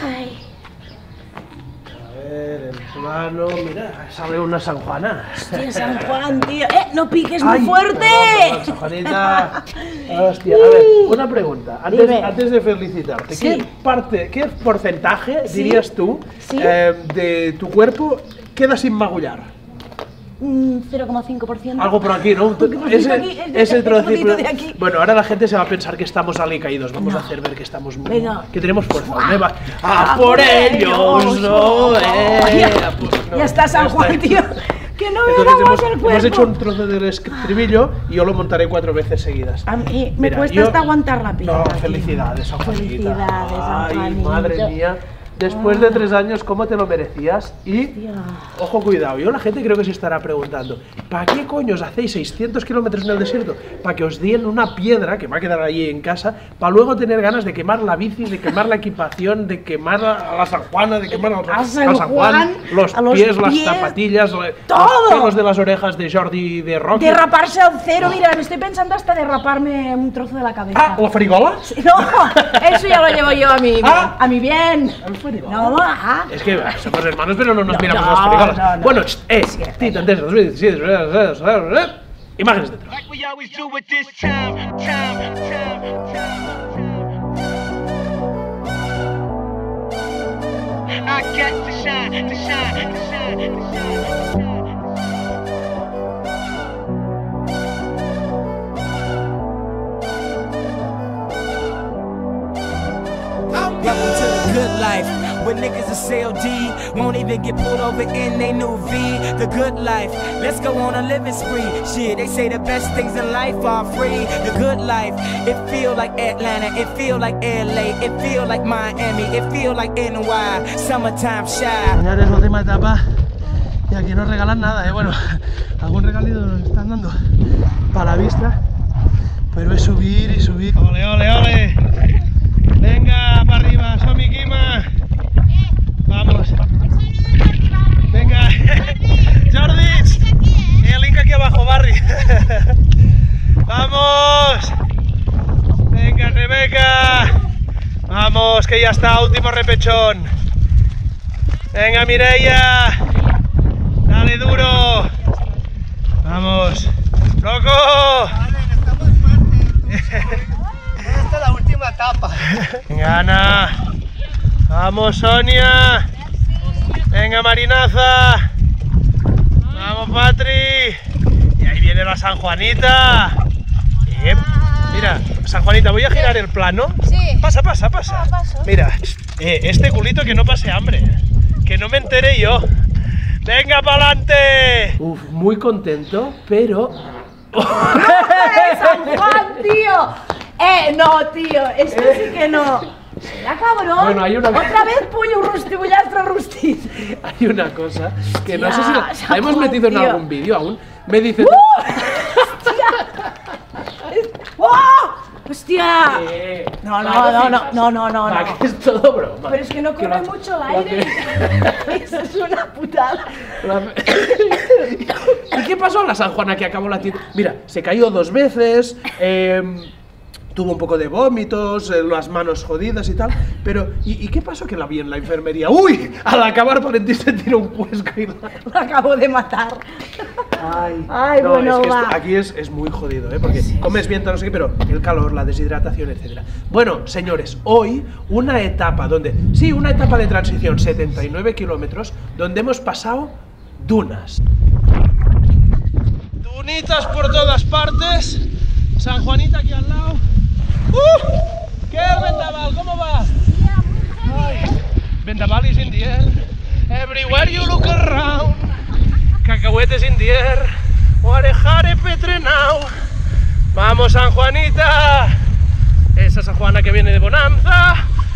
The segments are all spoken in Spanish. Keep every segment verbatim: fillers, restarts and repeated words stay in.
Ay. A ver, el plano, mira, sale una San Juana. Hostia, San Juan, tío. ¡Eh, no piques muy Ay, fuerte! Perdón, perdón, San Juanita. Hostia, a ver, una pregunta. Antes, antes de felicitarte, Sí. ¿qué parte, qué porcentaje ¿Sí? dirías tú ¿Sí? eh, de tu cuerpo queda sin magullar? cero coma cinco por ciento. Algo por aquí, ¿no? Un poquito Ese, aquí, el- ese el trocito. trocito de aquí. Bueno, ahora la gente se va a pensar que estamos alicaídos. Vamos No. a hacer ver que estamos muy. Venga. Que tenemos fuerza. ¡Fua! Me va- ¡A ¡A por ellos! ellos! ¡No! eh! Ya, Pues no, ya está San Juan, tío. Que no me Entonces damos hemos, el cuerpo. hemos hecho un trozo del estribillo y yo lo montaré cuatro veces seguidas. A mí me Mira, cuesta yo- hasta aguantar la pierna. No, tío. felicidades, San Juanita. Felicidades, San Ay, Juanito. madre mía. Después de tres años, ¿cómo te lo merecías? Y, Hostia. ojo, cuidado, yo la gente creo que se estará preguntando, ¿para qué coño os hacéis seiscientos kilómetros en el desierto? Para que os den una piedra que va a quedar allí en casa, para luego tener ganas de quemar la bici, de quemar la equipación, de quemar a la San Juana, de quemar a, A San a San Juan, Juan, los a los pies, las pies, zapatillas, los todo. pelos de las orejas de Jordi y de Rocky. Derraparse al cero, mira, me estoy pensando hasta derraparme un trozo de la cabeza. Ah, ¿la frigola? No, eso ya lo llevo yo a mi, Ah. a mi bien. ¿El frigola? No, ah. Es que bah, somos hermanos, pero no nos No, miramos no, las frigolas. no, no. Bueno, ch, eh, Tita, antes de dos mil diecisiete, imágenes dentro. Like we always do at this time, time, time, time. I got to shine, to shine, to shine, to shine, to shine. Welcome to the good life, where niggas are C O D, won't even get pulled over in they new V. The good life, let's go on a living spree. Shit, they say the best things in life are free. The good life, it feel like Atlanta, it feel like L A, it feel like Miami, it feel like N Y, summertime shy. Señores, última etapa y aquí no regalan nada, eh. Bueno, algún regalito nos están dando para la vista, pero es subir y subir. ¡Ole, ole, ole! Venga, para arriba, Somi Kima. Vamos. Venga, Jordi. El link aquí abajo, Barry. Vamos. Venga, Rebeca. Vamos, que ya está, último repechón. Venga, Mireia. Dale duro. Vamos. ¡Loco! Esta es la última etapa. Venga, Ana. Vamos, Sonia. Venga, Marinaza. Vamos, Patri. Y ahí viene la San Juanita. Eh, mira, San Juanita, voy a girar el plano. Sí. Pasa, pasa, pasa. Ah, paso. Mira, eh, este culito que no pase hambre. Que no me enteré yo. ¡Venga, pa'lante! Uf, muy contento, pero... ¡Eh, San Juan, tío! Eh, no, tío, esto sí que no. Será cabrón. Bueno, hay una- Otra vez puño rusti, bullastre rusti. Hay una cosa que no Ya, sé si la, San la hemos Juan, metido en tío. algún vídeo aún. Me dice... ¡Oh! ¡Hostia! Eh, No, no, va, no, no, fijas. no, no, no, Va, no. que es todo broma. Pero es que no Que corre la- mucho el la- aire. Eso es una putada. la- ¿Y qué pasó a la San Juana que acabó la tienda? Mira, se cayó dos veces, eh, tuvo un poco de vómitos, eh, las manos jodidas y tal, pero ¿y, y qué pasó que la vi en la enfermería? ¡Uy! Al acabar Valentín se tiró un cuesco y la... Lo acabo de matar. Ay, Ay, no, bueno, es que esto- va. aquí es, es muy jodido, ¿eh? Porque comes bien, tal, no sé qué, pero el calor, la deshidratación, etcétera. Bueno, señores, hoy una etapa donde, sí, una etapa de transición, setenta y nueve kilómetros, donde hemos pasado dunas. Dunitas por todas partes, San Juanita aquí al lado. ¡Uh! ¿Qué es Vendaval? ¿Cómo va? Ay, Vendaval is in the air, everywhere you look around. Cacahuetes in the air, Orejare Petrenau. Vamos, San Juanita. Esa San Juana que viene de Bonanza.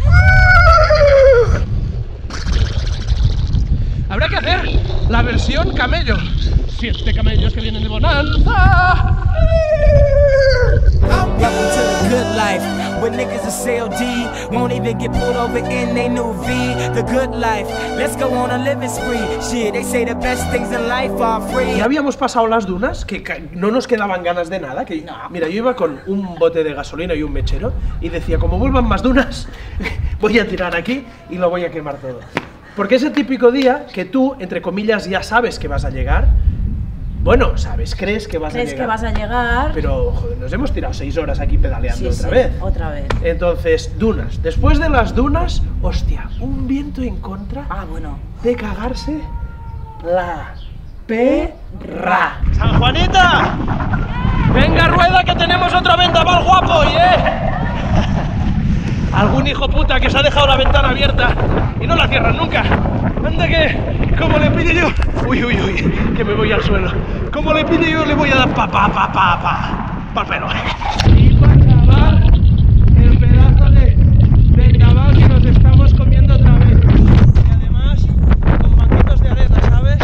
Habrá que hacer la versión camello. Siete camellos que vienen de Bonanza. Welcome to the good life, where niggas are C O D, won't even get pulled over in they new V. The good life, let's go on a living spree. Shit, they say the best things in life are free. Ya habíamos pasado las dunas, que ca- no nos quedaban ganas de nada. Que, mira, yo iba con un bote de gasolina y un mechero y decía, como vuelvan más dunas, voy a tirar aquí y lo voy a quemar todo. Porque es el típico día que tú, entre comillas, ya sabes que vas a llegar. Bueno, sabes, crees que vas ¿Crees a llegar. que vas a llegar? Pero, joder, nos hemos tirado seis horas aquí pedaleando Sí, otra sí, vez. otra vez. Entonces, dunas. Después de las dunas, hostia, un viento en contra Ah, bueno. de cagarse la perra. ¡San Juanita! ¡Venga, rueda, que tenemos otro vendaval guapo, ¿eh? Algún hijo puta que se ha dejado la ventana abierta y no la cierran nunca. Anda que, como le pide yo... Uy, uy, uy, que me voy al suelo. Como le pide yo, le voy a dar pa, pa, pa, pa, pa, pa el pelo. Y para acabar, el pedazo de vendaval que nos estamos comiendo otra vez. Y además, con banquitos de arena, ¿sabes?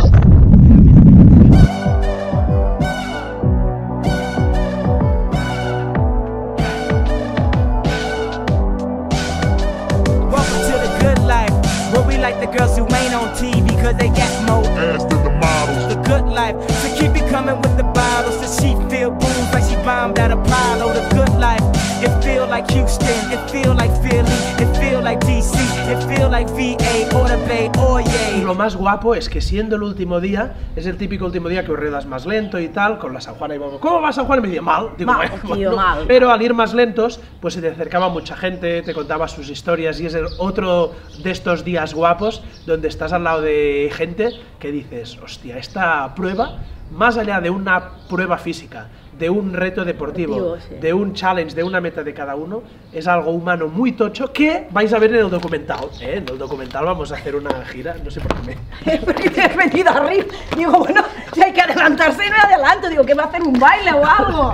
Welcome to the good life, where we like the girls who ain't on T V cause they got more ass than the models. The good life, so keep it coming with the bottles. The she feel booze like she bombed out Apollo. The good life, it feel like Houston, it feel like Philly, it feel like D C, it feel like V A or the Bay, oh Y yeah. lo más guapo es que siendo el último día, es el típico último día que ruedas más lento y tal, con la San Juana y vamos, ¿cómo va San Juan? Y me dice, mal, digo, Mal, bueno, tío, mal. Pero al ir más lentos, pues se te acercaba mucha gente, te contaba sus historias y es el otro de estos días guapos donde estás al lado de gente que dices, hostia, esta prueba, más allá de una prueba física, de un reto deportivo, Deportivo, sí. de un challenge, de una meta de cada uno, es algo humano muy tocho que vais a ver en el documental. ¿eh? En el documental vamos a hacer una gira, no sé por qué me... Porque te has venido arriba. Digo, bueno, si hay que adelantarse, me adelanto. Digo, que va a hacer un baile o algo.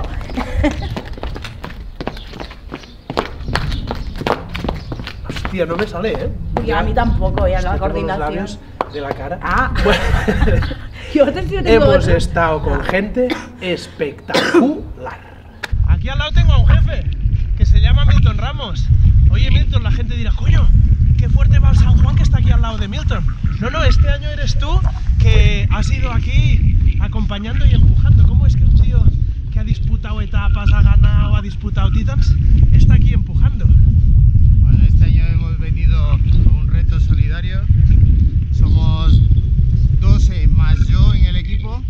Hostia, no me sale, ¿eh? Y a mí tampoco, ya Es la que tengo los coordinación. labios de la cara. Ah, Bueno, yo te tengo hemos otro. estado con gente espectacular. Aquí al lado tengo a un jefe que se llama Milton Ramos. Oye, Milton, la gente dirá, coño, qué fuerte va el San Juan que está aquí al lado de Milton. No, no, este año eres tú que has ido aquí acompañando y empujando. ¿Cómo es que un tío que ha disputado etapas, ha ganado, ha disputado Titans, está aquí empujando? Bueno, este año hemos venido con un reto solidario. Somos doce más yo en el equipo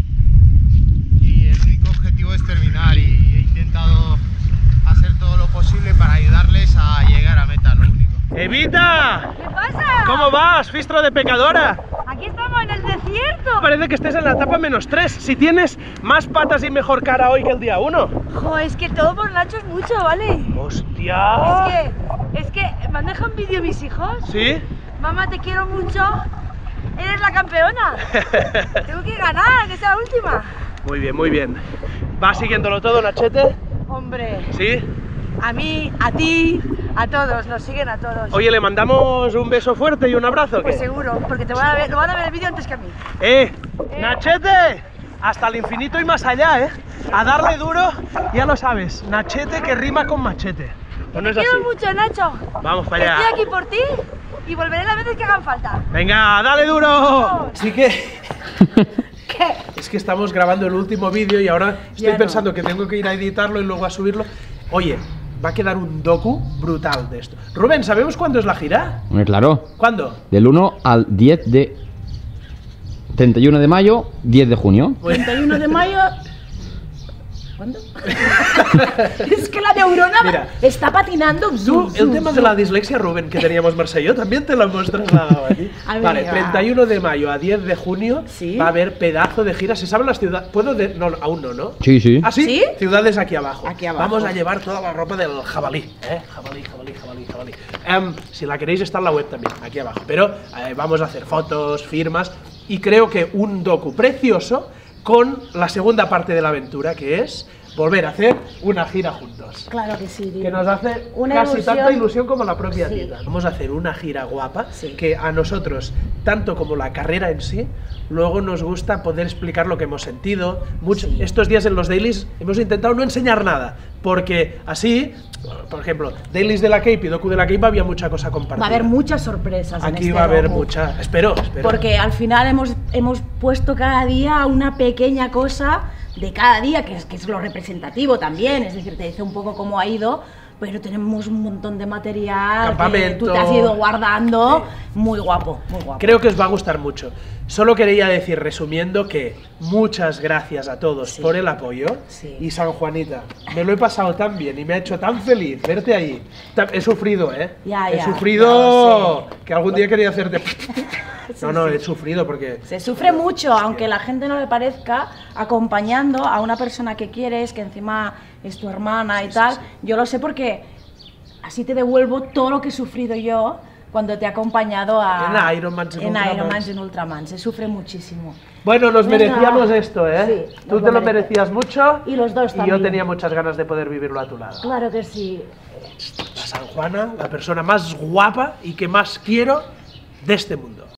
y el único objetivo es terminar y he intentado hacer todo lo posible para ayudarles a llegar a meta, lo único. ¡Evita! ¿Qué pasa? ¿Cómo vas, fistro de pecadora? Aquí estamos en el desierto. Parece que estés en la etapa menos tres. Si tienes más patas y mejor cara hoy que el día uno. Jo, es que todo por Nacho es mucho, ¿vale? ¡Hostia! Es que, es que me han dejado un vídeo mis hijos. ¿Sí? Mamá, te quiero mucho. Eres la campeona. Tengo que ganar, que sea la última. Muy bien, muy bien. ¿Vas siguiéndolo todo, Nachete? Hombre, ¿Sí? a mí, a ti, a todos, nos siguen a todos. Oye, ¿le mandamos un beso fuerte y un abrazo? Pues ¿qué? seguro, porque te van a ver, lo van a ver el vídeo antes que a mí. ¡Eh! ¡Nachete! Hasta el infinito y más allá, ¿eh? A darle duro, ya lo sabes. Nachete que rima con machete. ¿O no es Te así? quiero mucho, Nacho. Vamos para allá. Estoy aquí por ti y volveré las veces que hagan falta. ¡Venga, dale duro! Así que... ¿Qué? Es que estamos grabando el último vídeo y ahora estoy Ya no. pensando que tengo que ir a editarlo y luego a subirlo. Oye, va a quedar un docu brutal de esto. Rubén, ¿sabemos cuándo es la gira? Hombre, claro, ¿Cuándo? del uno al diez de... treinta y uno de mayo, diez de junio. Pues- treinta y uno de mayo. ¿Cuándo? Es que la neurona Mira, está patinando. Tú, Zoom, el zoom, tema de zoom. la dislexia, Rubén, que teníamos Marcelo, yo también te lo hemos trasladado aquí. Amiga. Vale, treinta y uno de mayo a diez de junio Sí. va a haber pedazo de gira. ¿Se saben las ciudades? ¿Puedo de... No, aún no, ¿no? Sí, sí. ¿Ah, sí? ¿Sí? Ciudades aquí abajo. Aquí abajo. Vamos a llevar toda la ropa del jabalí, ¿eh? Jabalí, jabalí, jabalí, jabalí. Em, si la queréis está en la web también, aquí abajo. Pero eh, vamos a hacer fotos, firmas y creo que un docu precioso con la segunda parte de la aventura, que es volver a hacer una gira juntos. Claro que sí, tío. Que nos hace Una casi ilusión. tanta ilusión como la propia Sí. Tita. Vamos a hacer una gira guapa Sí. que a nosotros, tanto como la carrera en sí, luego nos gusta poder explicar lo que hemos sentido. Mucho, Sí. Estos días en los dailies hemos intentado no enseñar nada, porque así, por ejemplo, dailies de la Cape y docu de la Cape había mucha cosa compartida. Va a haber muchas sorpresas. en Aquí este va a haber docu. mucha. Espero, espero. Porque al final hemos, hemos puesto cada día una pequeña cosa de cada día, que es, que es lo representativo también, es decir, te dice un poco cómo ha ido, pero tenemos un montón de material Campamento. que tú te has ido guardando. Sí. Muy guapo, muy guapo. Creo que os va a gustar mucho. Solo quería decir, resumiendo, que muchas gracias a todos sí. por el apoyo. Sí. Y San Juanita, me lo he pasado tan bien y me ha hecho tan feliz verte ahí. He sufrido, ¿eh? Ya, he ya, sufrido ya que algún día quería hacerte... Sí, no, no, sí. he sufrido porque... Se sufre mucho, aunque la gente no le parezca, acompañando a una persona que quieres, que encima es tu hermana y sí, tal. Sí, sí. Yo lo sé porque así te devuelvo todo lo que he sufrido yo cuando te he acompañado a... En Ironman, en, en Ultraman. Ironman, en Ultraman. Se sufre muchísimo. Bueno, nos Venga. merecíamos esto, ¿eh? Sí, Tú te lo merecías mucho. Y los dos y también. yo tenía muchas ganas de poder vivirlo a tu lado. Claro que sí. La San Juana, la persona más guapa y que más quiero de este mundo.